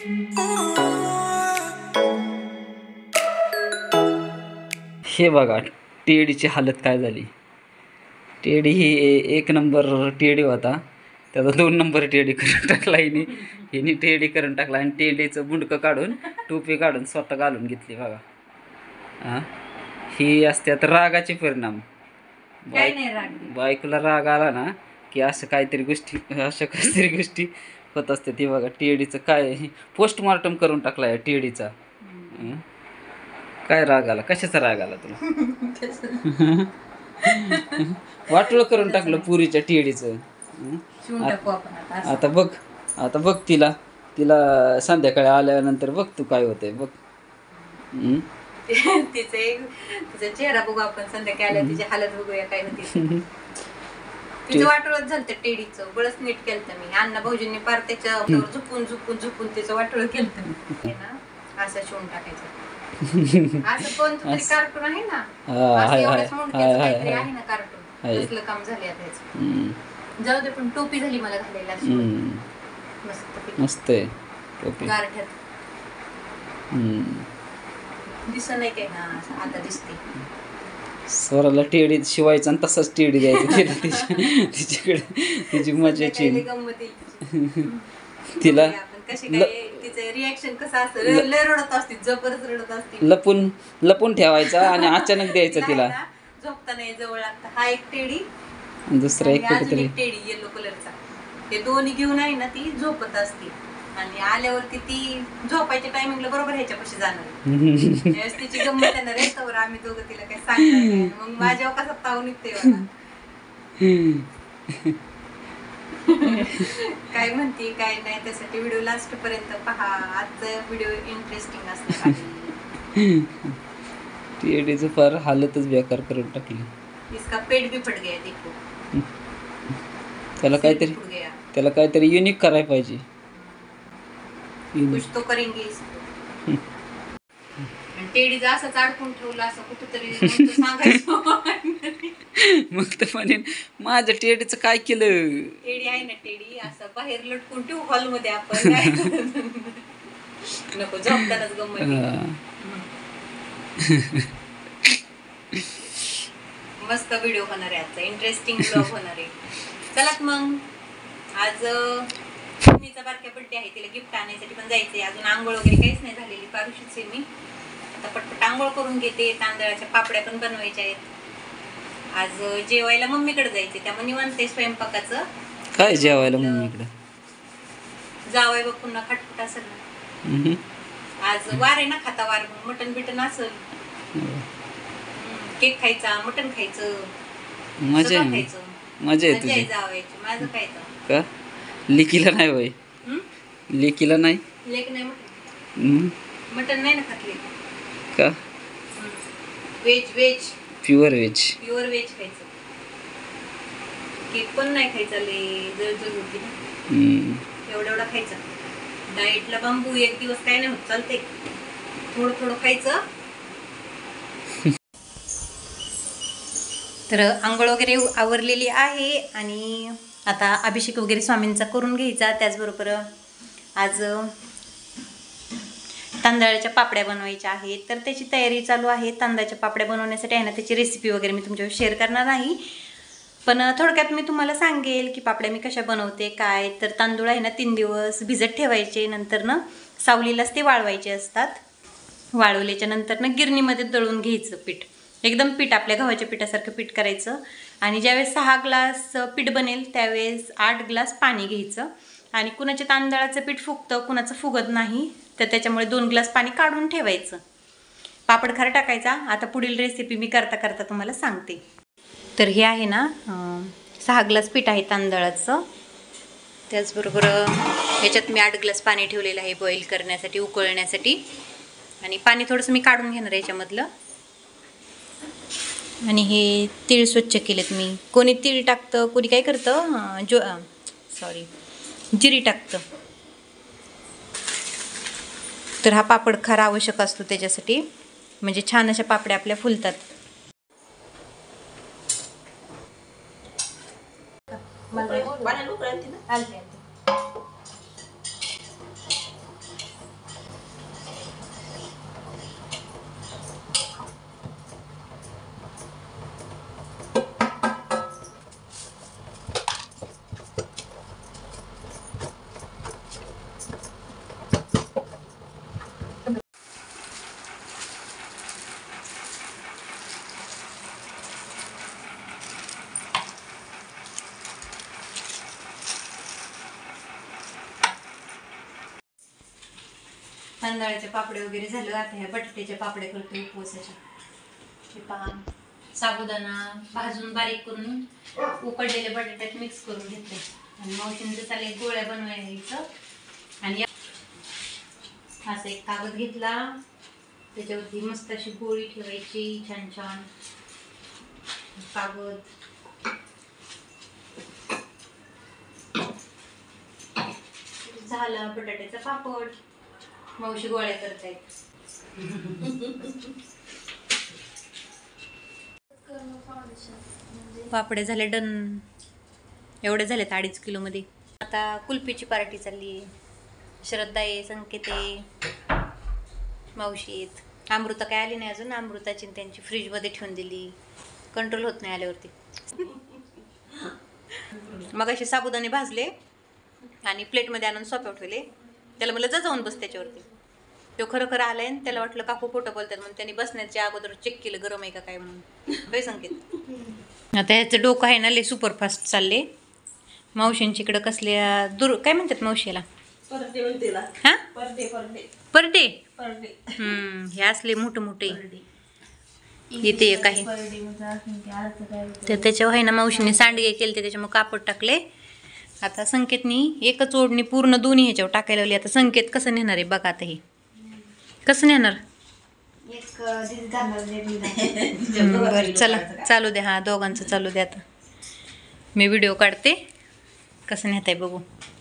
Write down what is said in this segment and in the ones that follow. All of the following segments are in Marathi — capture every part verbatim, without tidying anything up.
हे बघा टेडीची हालत काय झाली. टेडी ही एक नंबर टेडी होता, त्याचा दोन नंबर टेडी करून टाकला हिने हिने टेडी करून टाकला आणि टेडीचं बुंडकं काढून टोपी काढून स्वतः घालून घेतली बघा. हां, ही असतात रागाचे परिणाम. बाय बायकोला राग आला ना की असं काहीतरी गोष्टी अशा काहीतरी गोष्टी होत असते. ती बघा टेडीचं काय पोस्टमॉर्टम करून टाकला आहे टेडीचा. काय राग आला, कशाचा राग आला तुला? वाटोळं करून टाकलं पुरीच्या टेडीचं. आता बघ आता बघ तिला तिला संध्याकाळी आल्यानंतर बघ तू काय होतंय बघ. तिचे तिचा चेहरा बघू आपण संध्याकाळी आल्या, तिची हालत बघूया काय होती. तिचं वाटोळच झालं टेडीचं, बळच नीट केलं मी. अण्णा भाऊजींनी पार त्याच्या झुपून झुपून झुपून त्याचं वाटोळ केलं ना, असं शिवून टाकायचं. असं कोणतं तरी कार्टून आहे ना, एवढंच मुंडक्याचं काहीतरी आहे ना कार्टून, तसलं काम झाले आता. जाऊ दे, पण टोपी झाली मला घालायला मस्त मस्त आहे टोपी. गारठ्यात दिसत नाही काय ना, आता दिसते. स्वराला टेडी शिवायचा आणि तसाच टेडी द्यायचा तिला तिच्याकडे तिची मजाची तिला रिॲक्शन कसं असतं, लय रडत असते, जबरदस्त रडत असते. लपून लपून ठेवायचा आणि अचानक द्यायचं तिला. झोपता नाही जवळ लागतं. हा एक टेडी, दुसरा एक कुठेतरी टेडी येलो कलरचा, ते दोन्ही घेऊन आहे ना ती झोपत असते. आणि आल्यावरती ती झोपायच्या टायमिंगला बरोबर ह्याच्यापाशी जाणार. तिची गंमत येणार रेस्टावर, आम्ही दोघं तिला काय सांगणार. मग माझ्या कसा ताव निघते काय म्हणते काय नाही, त्यासाठी व्हिडिओ लास्ट पर्यंत पहा. आजचा व्हिडिओ इंटरेस्टिंग असणार. टेडीचं फार हालतच बेकार करून टाकली. इसका पेट भी फट गया देखो. त्याला काहीतरी त्याला काहीतरी युनिक करायला पाहिजे. कुछ तो करेंगे इसको. टेडीचं असंच अडकून ठेवलं असं कुठेतरी सांगायचं. मग तर म्हणेन माझ्या टेडीचं काय केलं. टेडी आहे ना, टेडी असं बाहेर लटकून ठेवू हॉल मध्ये आपण. नको, झोपतानाच गंमत. मस्त व्हिडिओ होणार आहे आजचा, इंटरेस्टिंग ब्लॉग होणार आहे. चला मग, आज मम्मीचा बारक्या बड्डे आहे, तिला गिफ्ट आणायसाठी पण जायचंय. अजून आंघोळ वगैरे काहीच नाही झालेली, पारुशीच आहे मी. आता पटपट आंघोळ करून घेते. तांदळाच्या पापड्या पण बनवायच्या आहेत. आज जेवायला मम्मीकडे जायचे, त्यामुळे निवांत स्वयंपाकाचं. काय जेवायला मम्मीकडे जावय बघ, पुन्हा खटपट असेल ना. आज वार आहे ना, खाता वार, मटन बिटन असेल. केक खायचा, मटन खायचं, मजा खायचं. मजा आहे तुझी. जावायची. माझं काय का लेकीला नाही बाई, लेकीला नाही. लेक नाही मटन मटन नाही ना खातली का. Veg veg pure veg pure veg खायचं. केक पण नाही खायचा, लय जळजळ होती ना. एवढा एवढा खायचा. डाएटला बांबू एक दिवस काय नाही होत, चालते. थोडं थोडं खायचं. तर आंघोळ वगैरे आवरलेली आहे आणि आता अभिषेक वगैरे स्वामींचा करून घ्यायचा. त्याचबरोबर आज तांदळाच्या पापड्या बनवायच्या आहेत, तर त्याची तयारी चालू आहे. तांदळाच्या पापड्या बनवण्यासाठी आहे ना, त्याची रेसिपी वगैरे मी तुमच्यावर शेअर करणार नाही, पण थोडक्यात मी तुम्हाला सांगेल की पापड्या मी कशा बनवते काय. तर तांदूळ आहे ना तीन दिवस भिजत ठेवायचे, नंतर ना सावलीलाच ते वाळवायचे असतात. वाळवल्याच्या नंतर ना गिरणीमध्ये दळून घ्यायचं पीठ, एकदम पीठ आपल्या गव्हाच्या पिठासारखं पीठ करायचं. आणि ज्यावेळेस सहा ग्लास पीठ बनेल त्यावेळेस आठ ग्लास पाणी घ्यायचं. आणि कुणाच्या तांदळाचं पीठ फुगतं, कुणाचं फुगत नाही, तर त्याच्यामुळे दोन ग्लास पाणी काढून ठेवायचं. पापड खार टाकायचा. आता पुढील रेसिपी मी करता करता तुम्हाला सांगते. तर हे आहे ना सहा ग्लास पीठ आहे तांदळाचं. त्याचबरोबर याच्यात मी आठ ग्लास पाणी ठेवलेलं आहे बॉईल करण्यासाठी, उकळण्यासाठी. आणि पाणी थोडंसं मी काढून घेणार आहे याच्यामधलं. आणि हे तीळ स्वच्छ केलेत मी. कोणी तीळ टाकतं, कोणी काय करतं, जो सॉरी जिरी टाकतं. तर हा पापड खार आवश्यक असतो त्याच्यासाठी, म्हणजे छान अशा पापड्या आपल्या फुलतात. तांदळाचे पापडे वगैरे झालं. आता ह्या बटाट्याचे पापडे करतो उपवासाचे. हे पहा, साबुदाणा भाजून बारीक करून उकडलेले बटाट्यात मिक्स करून घेतले आणि मावशींचं चालेल गोळ्या बनवायचं. आणि असा एक कागद घेतला, त्याच्यावरती मस्त अशी गोळी ठेवायची, छान छान कागद. झाला बटाट्याचा पापड. मावशी गोळ्या करतायत. पापडे झाले डन. एवढे झालेत अडीच किलो मध्ये. आता कुल्फीची पार्टी चालली आहे. श्रद्धा आहे, संकेत आहे, मावशी आहेत. अमृता काय आली नाही अजून. अमृताची त्यांची फ्रीज मध्ये ठेवून दिली. कंट्रोल होत नाही आल्यावरती. मग असे साबुदाणे भाजले आणि प्लेटमध्ये आणून सोप्यावर ठेवले. त्याला मला जा जाऊन बस त्याच्यावरती. तो खरं खरं आलाय आणि त्याला वाटलं काकू खोटं बोलतात म्हणून त्यांनी बसण्याच्या अगोदर चेक केलं गरम आहे का काय म्हणून. काय संकेत. आता ह्याचं डोकं आहे ना लय सुपरफास्ट चालले. मावशींची इकडं कसल्या दूर काय म्हणतात मावशीला हा परडे. हम्म हे असले मोठे मोठे इथे एक आहे. तर त्याच्यावर आहे ना मावशीने सांडगे केले, त्याच्यामुळे कापड टाकले. आता संकेतनी एकच ओढणी पूर्ण दोन्ही ह्याच्यावर टाकायला लावली. आता संकेत कसं नेणार आहे बघा. आता हे कसं नेणार. बरं चला चालू द्या. हा दोघांचं चालू द्या. आता मी व्हिडिओ काढते कसं नेत आहे बघू.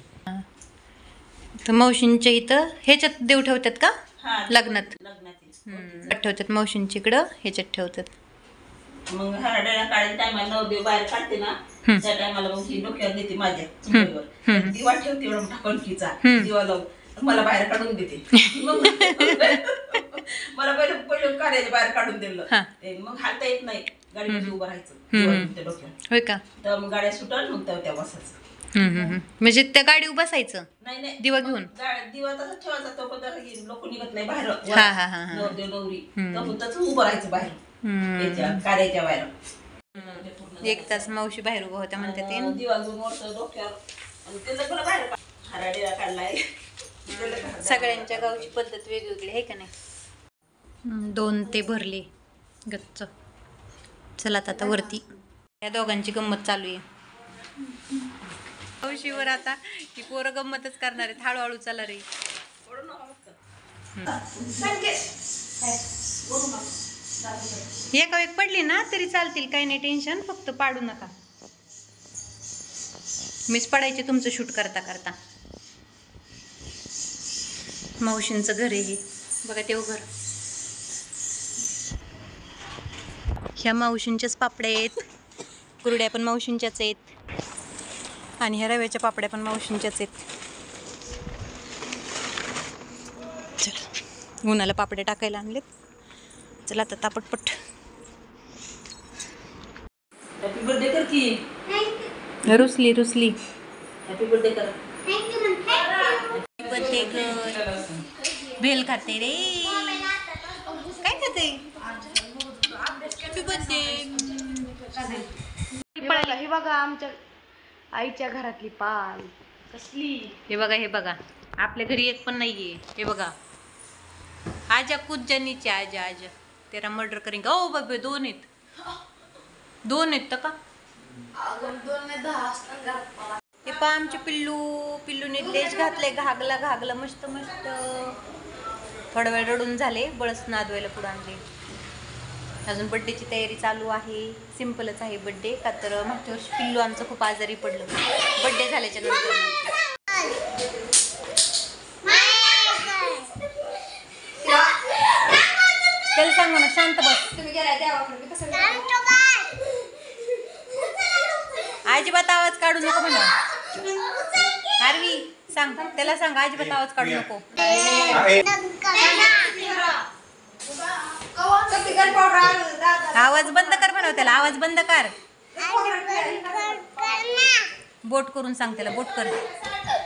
तर मावशींच्या इथं ह्याच्यात देव ठेवतात का लग्नात. ठेवतात मावशींच्या इकडं ह्याच्यात ठेवतात. मग हरडाला काढायच्या टायमाला नवदेव बाहेर काढते ना, त्या टायमाला मग ही डोक्यावर देते माझ्या चुलीवर. दिवा ठेवते एवढा मोठा कणकीचा दिवा लावून मला बाहेर काढून देते. मग मला पहिले पहिले कार्याच्या बाहेर काढून दिलं. मग हालता येत नाही, गाडीमध्ये उभं राहायचं डोक्यावर. होय का. तर मग गाड्या सुटल मग त्या बसायचं. म्हणजे त्या गाडीवर बसायचं नाही नाही दिवा घेऊन. दिवा तसंच ठेवायचा. तो पण लोक निघत नाही बाहेर. हा हा हा नवदेव नवरी तसंच उभं राहायचं बाहेर कार्याच्या बाहेर. एक तास मावशी बाहेर उभं होत्या म्हणते ते. दिवा घेऊन वरतं डोक्यावर त्याला पण बाहेर हराडीला काढलाय. सगळ्यांच्या गावची पद्धत वेगवेगळी आहे का नाही. दोन ते भरले गच्च. चला आता वरती या दोघांची गंमत चालू आहे. मावशीवर आता ती पोरं गंमतच करणार आहेत. हळूहळू चला रे. एका एक पडली ना तरी चालतील, काही नाही टेन्शन. फक्त पाडू नका. मीच पडायचे तुमचं शूट करता करता. मावशींचं घर आहे हे बघा. तेव घर ह्या मावशींच्याच पापड्या आहेत. कुरड्या पण मावशींच्याच आहेत आणि ह्या रव्याच्या पापड्या पण मावशींच्याच आहेत. चला उन्हाला पापड्या टाकायला आणलेत. चला आता तापटपट. हॅपी बर्थडे कर की. रुसली रुसली. हॅपी बर्थडे कर. बर्थडे कर. भेल खाते रे. काय खाते. Happy birthday. हे बघा आमच्या आईच्या घरातली पाल कसली. हे बघा हे बघा. आपल्या घरी एक पण नाहीये. हे बघा आजा कुछ नीचे आजा आजा तेरा मर्डर करेंगे. ओ बाबे दोन आहेत. दोन आहेत तर का. हे पा आमचे पिल्लू. पिल्लूने लेज घातले. घागला घागला मस्त मस्त. थोडा वेळ रडून झाले. बळस नादवायला पुढे आणले. अजून बड्डेची तयारी चालू आहे. सिम्पलच आहे बड्डे. का तर मागच्या वर्षी पिल्लू आमचं खूप आजारी पडलं बड्डे झाल्याच्या नंतर. त्याला सांगू ना शांत बस. अजिबात आवाज काढू नको म्हणा. आरवी सांग त्याला. सांग अजिबात आवाज काढू नको. आवाज बंद कर म्हणा त्याला. आवाज बंद कर. बोट करून सांग त्याला. बोट कर.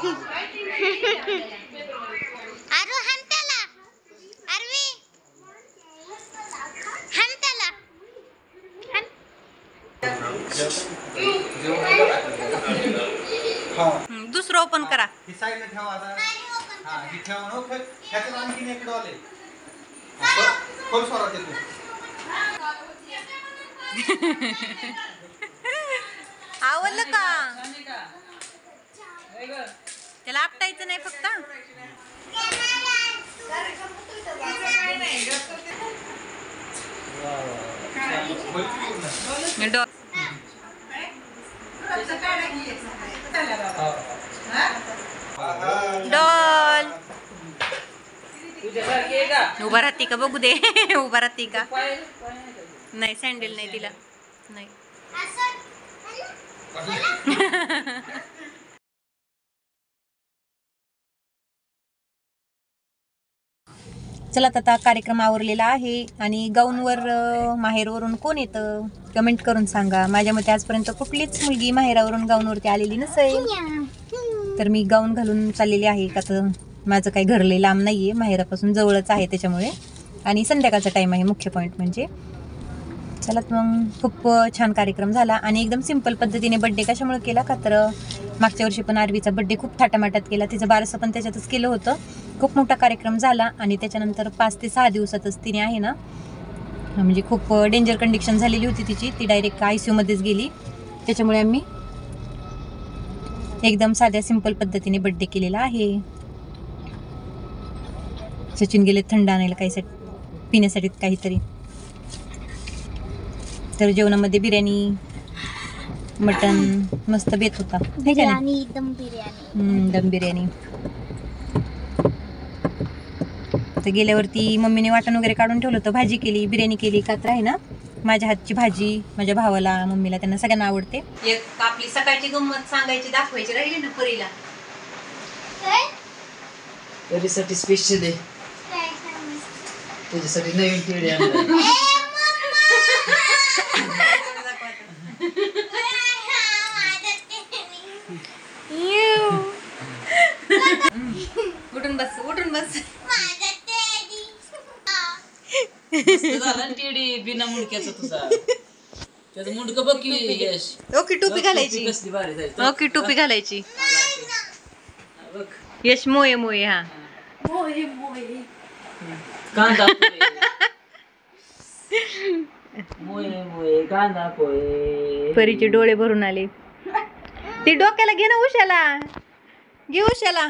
आरू हाण त्याला आरवी हाण त्याला हाण. हम्म, दुसरं ओपन करा. ही साईडला ठेवा आता. हा ही ठेवा नो ह्याच्यात आणखीन एक डॉल आहे. खोल स्वरात येतो. आवडलं का? त्याला आपटायचं नाही फक्त. डॉ- डॉल उभा राहते का बघू दे. उभा राहते का? नाही सँडल नाही तिला नाही. चला आता कार्यक्रम आवरलेला आहे आणि गाऊनवर अं, माहेरवरून कोण येतं कमेंट करून सांगा. माझ्या मते आजपर्यंत कुठलीच मुलगी माहेरावरून गाऊनवरती आलेली नसेल. तर मी गाऊन घालून चाललेली आहे का तर माझं काही घर लई लांब नाही आहे, माहेरापासून जवळच आहे त्याच्यामुळे. आणि संध्याकाळचा टाईम आहे मुख्य पॉईंट म्हणजे. चला मग खूप छान कार्यक्रम झाला आणि एकदम सिंपल पद्धतीने बड्डे कशामुळे केला का तर मागच्या वर्षी पण आरवीचा बड्डे खूप थाटामाटात केला. तिचं बारसं पण त्याच्यातच केलं होतं. खूप मोठा कार्यक्रम झाला आणि त्याच्यानंतर पाच ते सहा दिवसातच तिने आहे ना म्हणजे खूप डेंजर कंडिशन झालेली होती तिची. ती डायरेक्ट आय सी यूमध्येच गेली. त्याच्यामुळे आम्ही एकदम साध्या सिंपल पद्धतीने बड्डे केलेला आहे. सचिन गेले थंड आणायला काहीसाठी पिण्यासाठी काहीतरी. तर जेवणामध्ये बिर्याणी मटन मस्त बेत होता. बिर्याणी दम बिर्याणी दम बिर्याणी. तर गेल्यावरती मम्मीने वाटण वगैरे काढून ठेवलं होतं. भाजी केली, बिर्याणी केली. कात्र आहे ना माझ्या हातची भाजी माझ्या भावाला मम्मीला त्यांना सगळ्यांना आवडते. एक आपली सकाळची गंमत सांगायची दाखवायची राहिली ना परीला. परीसाठी स्पेशल आहे. तुझ्यासाठी नवीन टिडी आणलं. उठून बस उठून बस. टिडी बिना मुंडक्याचा तुझा. त्याचं मुंडकं बघ की यश. ओके टोपी घालायची. कसली भारी जाईल. ओके टोपी घालायची. बघ यश मोये मोये. हा कांदा पोहे. मोये मोये कांदा पोहे. परीचे डोळे भरून आले. ती डोक्याला घे ना उशाला. घे उशाला.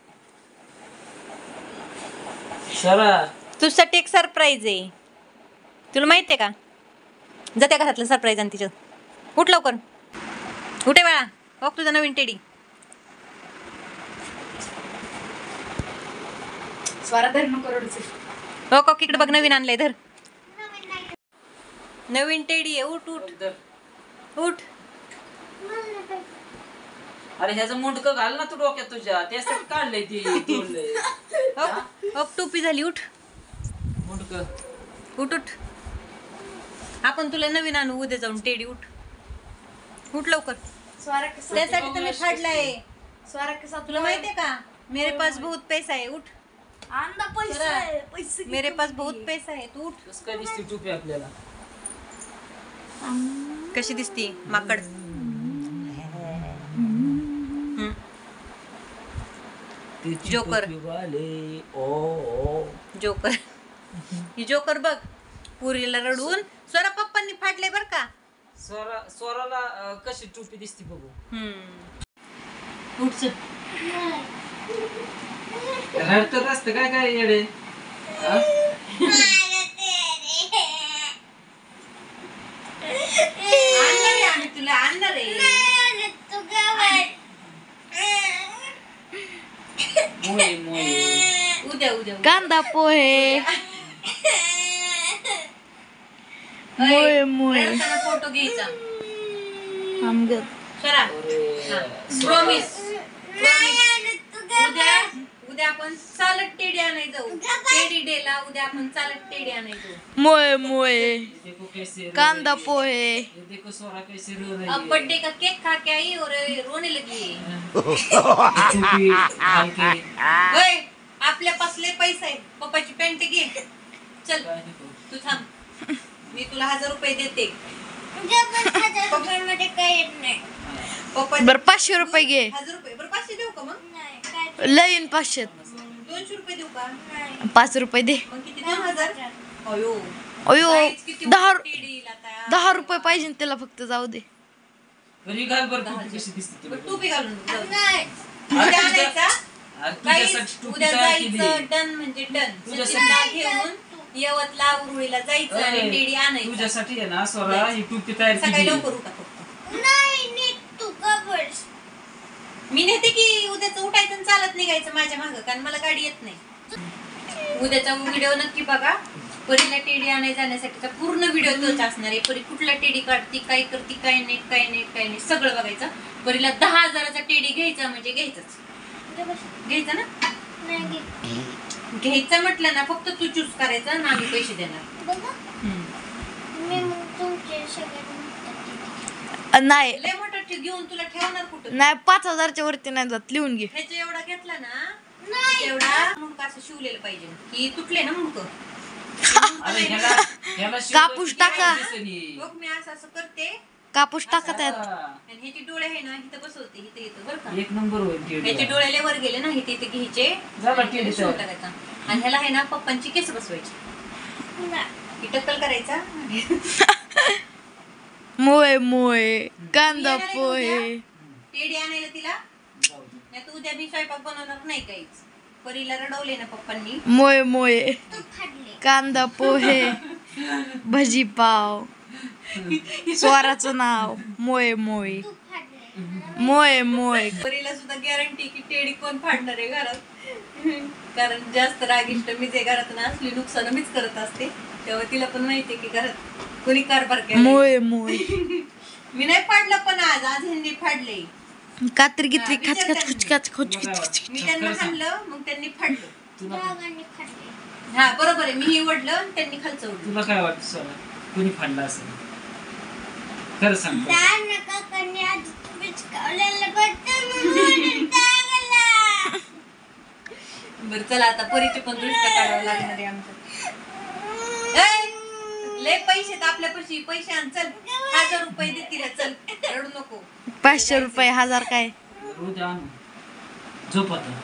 सरा तुझ्यासाठी एक सरप्राईज आहे. तुला माहित आहे का? जा त्या घरातलं सरप्राईज आणि तिचं. उठ लवकर उठे बाळा. बघ तुझा नवीन टेडी. हो का इकडे बघ नवीन आणलंय. धर नवीन टेडी आहे. उठ उठ उठ. अरे ह्याचं मुंडकं घाल ना तू डोक्यात तुझ्या. त्यासाठी काढलंय ती तोडलंय. हो टोपी झाली. उठ मुंडकं उठ उठ. आपण तुला नवीन आणू उद्या जाऊन टेडी. उठ उठ लवकर. त्यासाठी तुम्ही फाडलाय. तुला माहितीये का मेरे पास बहुत पैसा है. उठ पैसे मेरे पास बहुत पैसा है. तू उठ. कसं काय दिसते टोपी आपल्याला. कशी दिसती माकड. जोकर. ओ ओ जोकर. ही जोकर बघ पुरीला रडून स्वरा पप्पांनी फाडले बर का. स्वरा स्वराला अं, कशी टोपी दिसते बघू. हम्म उठ चल. रडतं असतं काय काय येडे. हा? आणणार आहे आम्ही तुला. आणणार आहे. मोये मोये. उद्या उद्या कांदा पोहे मोये मोये फोटो घ्यायचा. आमगत करा प्रॉमिस. प्रॉमिस उद्या उद्या आपण चालत टेडी आणाय जाऊ. टेडी डेला उद्या आपण चालत टेडी आणाय जाऊ. मोये मोये देखो कैसे रो कांदा रही है। पोहे ये देखो सोरा कैसे रो रही अब है। बर्थडे का केक खा के आई और रोने लगी. चुपी खाल के होय आपल्या पासले पैसे आहे. पप्पाची पॅन्ट घे चल काय नको. तू थांब मी तुला हजार रुपये देते. मध्ये काय येत नाही पप्पा बर पाचशे रुपये घे हजार रुपये बरं पाचशे देऊ का मग लईन पाचशे दोनशे रुपये देऊ का पाच रुपये दे मग किती दोन हजार अयो अयो जायच किती दहा मोठी deal आता. दहा रुपये पाहिजे ना त्याला फक्त जाऊ दे घरी घाल बरं टोपी कशी दिसते तुला. बरं, टोपी घालून जाऊ दे. अरे उद्या तुझ्या- आणायचा अरे गाईस, तुझ्यासाठी टोपी उद्या तयार केली. जायचं डन म्हणजे डन तुझ्यासाठी- सचिनला घेऊन यवतला उरुळीला जायचं आणि अरे, टेडी आणायचं तुझ्यासाठी आहे ना सोरा ही टोपी तयार सकाळी केली. लवकर उठा फक्त मी नेते की उद्याच उठायचं आणि चालत निघायचं माझ्या मागं कारण मला गाडी येत नाही. उद्याचा व्हिडिओ नक्की बघा. परीला टेडी आणाय जाण्यासाठीचा पूर्ण व्हिडिओ तोच असणार आहे. परी कुठला टेडी काढती काय करती काय नाही काय नाही काय नाही सगळं बघायचं. परीला दहा हजाराचा टेडी घ्यायचा म्हणजे घ्यायचाच घ्यायचा ना घ्यायचा म्हटलं ना फक्त तू चूज करायचा आणि आम्ही पैसे देणार. नाही लय मोठा ठे- घेऊन तुला ठेवणार कुठं नाही पाच हजारच्या वरती नाही जात लिहून घे ह्याच्या एवढा घेतला ना एवढा मुंडक असं शिवलेलं पाहिजे की तुटले ना मुंडक अरे ह्याला ह्याला शिवलं कापूस किती टाका. दिसेनी. बघ मी असं असं करते कापूस टाकत आहेत हा. आणि ह्याचे डोळे आहे ना इथं बसवते इथं येतं बरं का एक नंबर होईल ह्याचे टेडी. डोळे लय वर गेले ना इथे इथे घ्यायचे झाला आणि टेडी इथे शिवून तयार. टाकायचा आणि ह्याला आहे ना पप्पांची केस बसवायची ही टक्कल करायचा मोये मोये कांदा पोहे टेडी आणायला तिला नाही तर उद्या मी स्वयंपाक बनवणार नाही काहीच. परीला रडवले ना पप्पांनी मोये मोये कांदा पोहे भजी पाव स्वराचं नाव मोये मोये मोये मोये परीला सुद्धा गॅरंटी की टेडी कोण फाडणार आहे घरात कारण जास्त रागिष्ट मीच आहे घरात ना असली नुकसान मीच करत असते तेव्हा तिला पण माहितीये की घरात कोणी कारभार केला मोये मोये मी नाही फाडलं पण आज आज ह्यांनी फाडले कात्री घेतली खाच खाच खाच खाच खोच मी त्यांना हाणलं मग त्यांनी फाडलं तुला हा बरोबर आहे मी वडलं आणि त्यांनी खालचं ओढलं तुला काय वाटतं सोरा कोणी फाडला असेल खरं सांग बरं चला आता परीचे पण दृष्ट काढावं लागणार आहे आमचं. ए, लय पैसे तर आपल्यापाशी पैसे आण चल हजार रुपये देतील चल रडू नको. पाचशे रुपये हजार काय रोज आणू झोप आता.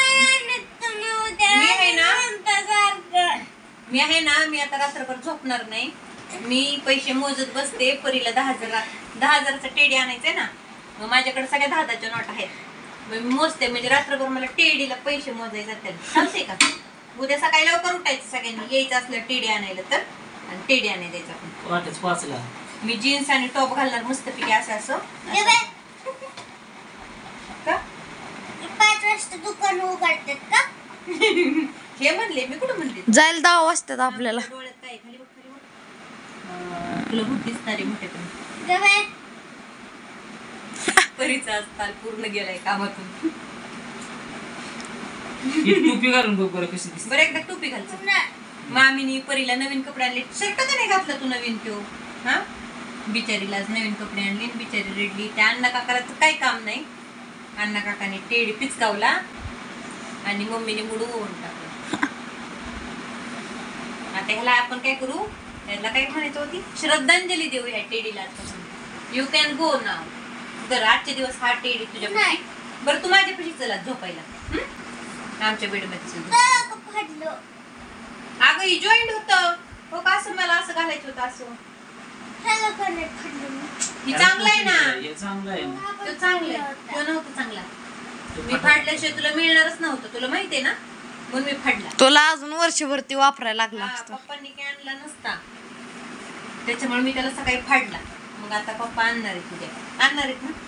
मी आहे ना मी आहे ना मी आता रात्रभर झोपणार नाही. मी पैसे मोजत बसते. परीला दहा हजार दहा हजाराचा टेडी आणायचंय ना मग माझ्याकडे सगळ्या दहा हजारच्या नोट आहेत. मग मी मोजते म्हणजे रात्रभर मला टेडीला पैसे मोजायचे जातील चालते का. उद्या सकाळी लवकर उठायचं सगळ्यांनी यायचं असलं टेडी आणायला तर आणि टेडी आणायला जायचं आपण. वाटच पाचला मी जीन्स आणि टॉप घालणार मस्तपैकी असं असं असं. का पाच वाजता दुकान उघडतात का हे म्हणले मी कुठं म्हणले जायला दहा वाजतात आपल्याला डोळ्यात काय खाली बघ खाली बघ तुला भूत दिसणारे मोठे पण परीचा असताल पूर्ण गेलाय कामातून. ही टोपी घालून बघ बरं कशी दिसते. बरं एकदा टोपी घालचं. मामीनी परीला नवीन कपडे आणले. शर्ट का नाही घातला तू नवीन तो हा बिचारीला आज नवीन कपडे आणले बिचारी रेडली. त्या अण्णा काकाचं काही काम नाही. अण्णा काकाने टेडी पिचकावला आणि मम्मीने मुडवून टाकलं. आता ह्याला आपण काय करू ह्याला काय म्हणायचं होती श्रद्धांजली देऊ ह्या टेडीला आजपासून. You can go now. तर आजचे दिवस हा टेडी तुझ्या पाशी. बरं तू माझ्यापाशी चला झोपायला आमच्या बेडमध्ये. अगं ही जॉईंट होतं हो का असं मला असं घालायचं होतं असं. ही चांगलं आहे ना हे चांगलं आहे ना. तो चांगला आहे. तो नव्हता चांगला. मी फाडल्याशिवाय तुला मिळणारच नव्हतं तुला माहितीये ना म्हणून मी फाडला. तुला अजून वर्षभर ती वापरायला लागला हा, असतो पप्पांनी काय आणला नसता त्याच्यामुळे मी त्याला सकाळी फाडला. मग आता पप्पा आणणार आहेत तुझ्या आणणार आहेत ना.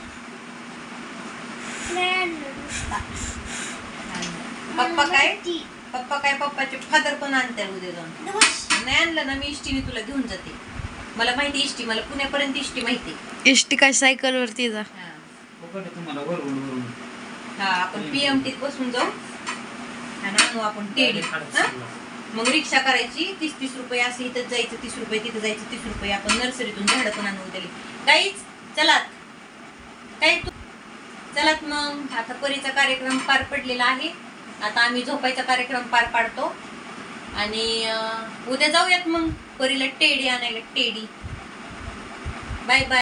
पप्पा काय पप्पा काय पप्पाचे फादर पण आणतात उद्या जाऊन. नाही आणलं ना मी इष्टीने तुला घेऊन जाते. मला माहिती इष्टी मला पुण्यापर्यंत इष्टी माहिती. एसटी काय सायकल वरती जा हा फुकट आहे तुम्हाला वरून वरून. हा आपण पीएमटीत बसून जाऊ आणि आणू आपण टेडी. हा? मग रिक्षा करायची तीस तीस रुपये असं इथं जायचं तीस रुपये तिथं जायचं तीस रुपये आपण नर्सरीतून झाडं पण आणून दिली. काहीच चलात काही चलात मग आता परीचा कार्यक्रम पार पडलेला आहे. आता आम्ही झोपायचा कार्यक्रम पार पाडतो आणि उद्या जाऊयात मग परीला टेडी आणायला. टेडी. Bye bye.